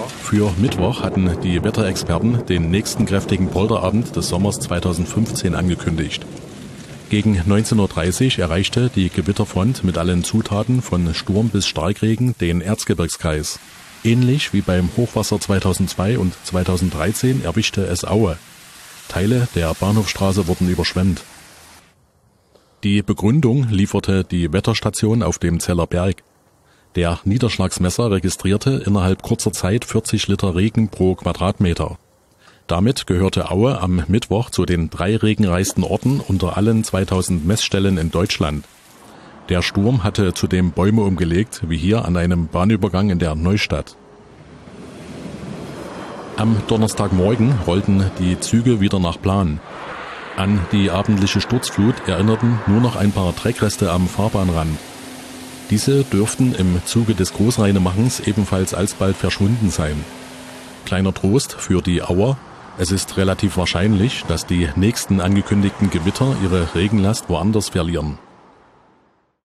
Für Mittwoch hatten die Wetterexperten den nächsten kräftigen Polterabend des Sommers 2015 angekündigt. Gegen 19:30 Uhr erreichte die Gewitterfront mit allen Zutaten von Sturm bis Starkregen den Erzgebirgskreis. Ähnlich wie beim Hochwasser 2002 und 2013 erwischte es Aue. Teile der Bahnhofstraße wurden überschwemmt. Die Begründung lieferte die Wetterstation auf dem Zeller Berg. Der Niederschlagsmesser registrierte innerhalb kurzer Zeit 40 Liter Regen pro Quadratmeter. Damit gehörte Aue am Mittwoch zu den 3 regenreichsten Orten unter allen 2000 Messstellen in Deutschland. Der Sturm hatte zudem Bäume umgelegt, wie hier an einem Bahnübergang in der Neustadt. Am Donnerstagmorgen rollten die Züge wieder nach Plan. An die abendliche Sturzflut erinnerten nur noch ein paar Dreckreste am Fahrbahnrand. Diese dürften im Zuge des Großreinemachens ebenfalls alsbald verschwunden sein. Kleiner Trost für die Auer: Es ist relativ wahrscheinlich, dass die nächsten angekündigten Gewitter ihre Regenlast woanders verlieren.